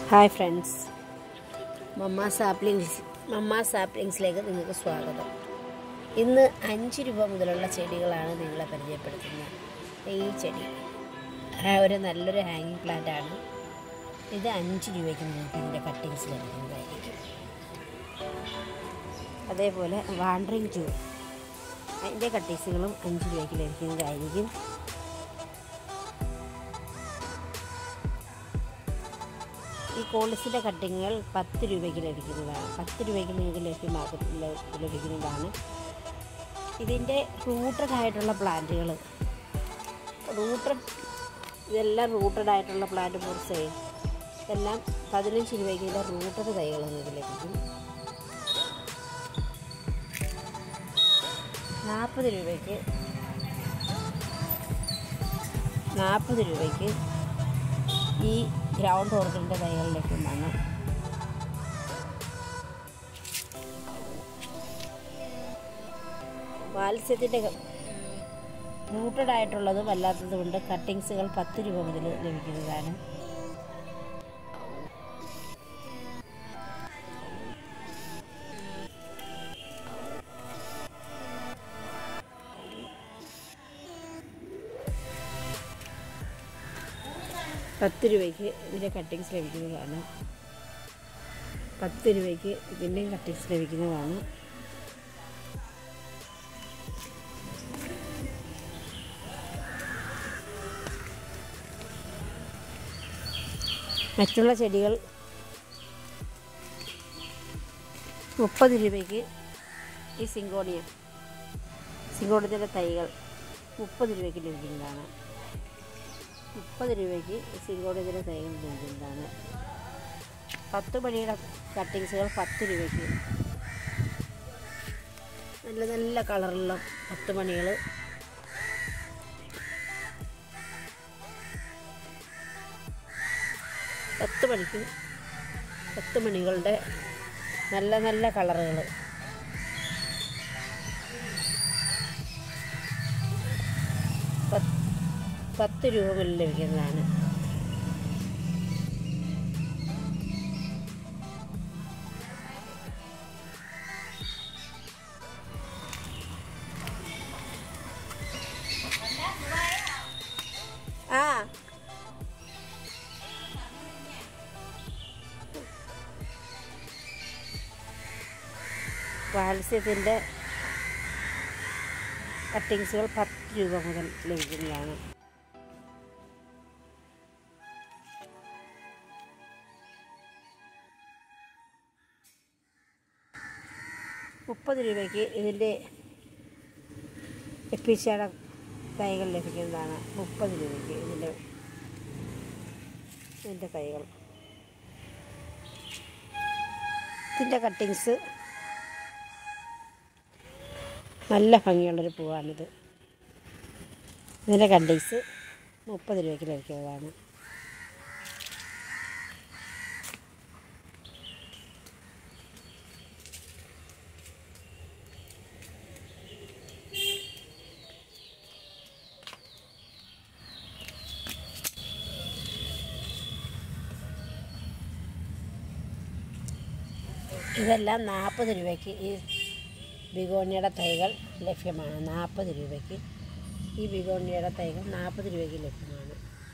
Hi friends, മമ്മ സാപ്ലിങ്സിലേക്ക് നിങ്ങൾക്ക് സ്വാഗതം. ഇന്ന് 5 രൂപ മുതലുള്ള ചെടികളാണ് നിങ്ങളെ പരിചയപ്പെടുത്തുന്നത്. ഈ ചെടി ഒരു നല്ലൊരു ഹാങ്ങിങ് പ്ലാന്റ് ആണ്. ഇത് 5 രൂപയ്ക്ക് നിങ്ങൾക്ക് ഇതിൻ്റെ കട്ടിങ്സ് ലഭിക്കുന്നതായിരിക്കും. അതേപോലെ വാണ്ടറിങ് ട്യൂബ്, അതിൻ്റെ കട്ടിങ്സുകളും 5 രൂപയ്ക്ക് ലഭിക്കുന്നതായിരിക്കും. ഈ കോളിസിൻ്റെ കട്ടിങ്ങുകൾ 10 രൂപയ്ക്ക് ലഭിക്കുന്നതാണ്. 10 രൂപയ്ക്ക് നിങ്ങൾക്ക് ലഭിക്കുന്നതാണ്. ഇതിൻ്റെ റൂട്ടഡായിട്ടുള്ള പ്ലാന്റുകൾ, ഇതെല്ലാം റൂട്ടഡായിട്ടുള്ള പ്ലാന്റ് മുറിച്ച് ഇതെല്ലാം 15 രൂപയ്ക്ക് ഇതിൻ്റെ റൂട്ടഡ് തൈകൾ നിങ്ങൾക്ക് ലഭിക്കും. 40 രൂപയ്ക്ക് ഈ ഗ്രൗണ്ട് ഓർക്കിഡിൻ്റെ തൈകൾ ലഭ്യമാണ്. വാത്സ്യത്തിൻ്റെ റൂട്ടഡ് ആയിട്ടുള്ളതും അല്ലാത്തതുകൊണ്ട് കട്ടിങ്സുകൾ 10 രൂപ മുതൽ ലഭിക്കുന്നതാണ്. പത്ത് രൂപയ്ക്ക് ഇതിൻ്റെ കട്ടിങ്സ് ലഭിക്കുന്നതാണ്. 10 രൂപയ്ക്ക് ഇതിൻ്റെയും കട്ടിങ്സ് ലഭിക്കുന്നതാണ്. മറ്റുള്ള ചെടികൾ 30 രൂപയ്ക്ക് ഈ സിങ്കോണിയത്തിൻ്റെ തൈകൾ 30 രൂപയ്ക്ക് ലഭിക്കുന്നതാണ്. 30 രൂപയ്ക്ക് സിങ്കോണിയത്തിൻ്റെ തൈകൾ ലഭിക്കുന്നതാണ്. 10 മണിയുടെ കട്ടിങ്സുകൾ 10 രൂപയ്ക്ക്. നല്ല നല്ല കളറുള്ള 10 മണികൾ 10 മണികളുടെ നല്ല നല്ല കളറുകൾ 10 രൂപ മുതൽ ലഭിക്കുന്നതാണ്. വാത്സ്യത്തിൻ്റെ കട്ടിങ്സുകൾ 10 രൂപ മുതൽ ലഭിക്കുന്നതാണ്. മുപ്പത് രൂപയ്ക്ക് ഇതിൻ്റെ എപ്പിച്ചയുടെ തൈകൾ ലഭിക്കുന്നതാണ്. 30 രൂപയ്ക്ക് ഇതിൻ്റെ തൈകൾ. ഇതിൻ്റെ കട്ടിങ്സ് നല്ല ഭംഗിയുള്ളൊരു പൂവാണിത്. ഇതിൻ്റെ കട്ടിങ്സ് 30 രൂപയ്ക്ക് ലഭിക്കുന്നതാണ്. ഇതെല്ലാം 40 രൂപയ്ക്ക് ഈ ബിഗോണിയയുടെ തൈകൾ ലഭ്യമാണ്. 40 രൂപയ്ക്ക് ഈ ബിഗോണിയയുടെ തൈകൾ 40 രൂപയ്ക്ക് ലഭ്യമാണ്.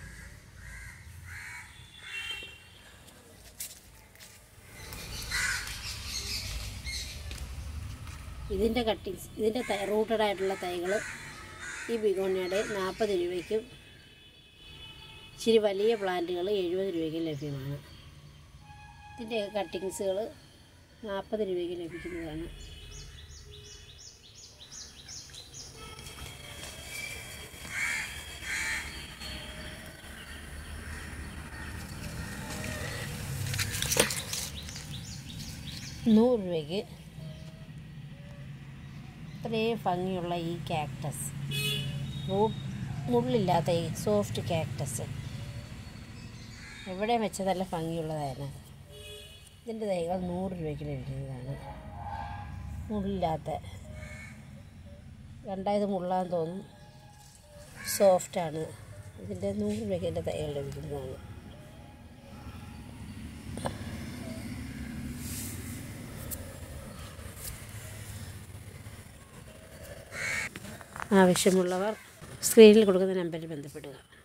ഇതിൻ്റെ കട്ടിങ്സ്, ഇതിൻ്റെ റൂട്ടഡായിട്ടുള്ള തൈകൾ ഈ ബിഗോണിയയുടെ 40 രൂപയ്ക്കും ഇച്ചിരി വലിയ പ്ലാന്റുകൾ 70 രൂപയ്ക്കും ലഭ്യമാണ്. ഇതിൻ്റെ കട്ടിങ്സുകൾ 40 രൂപയ്ക്ക് ലഭിക്കുന്നതാണ്. നൂറ് രൂപയ്ക്ക് ഇത്രയും ഭംഗിയുള്ള ഈ കാക്ടസ്, മുള്ളില്ലാത്ത ഈ സോഫ്റ്റ് കാക്ടസ് എവിടെ വെച്ച് നല്ല ഭംഗിയുള്ളതായിരുന്നു. ഇതിൻ്റെ തൈകൾ 100 രൂപയ്ക്ക് ലഭിക്കുന്നതാണ്. മുള്ളില്ലാത്ത, കണ്ടായത് മുള്ളാന്ന് തോന്നും, സോഫ്റ്റാണ്. ഇതിൻ്റെ 100 രൂപയ്ക്ക് എൻ്റെ തൈകൾ ലഭിക്കുന്നതാണ്. ആവശ്യമുള്ളവർ സ്ക്രീനിൽ കൊടുക്കുന്ന നമ്പറിൽ ബന്ധപ്പെടുക.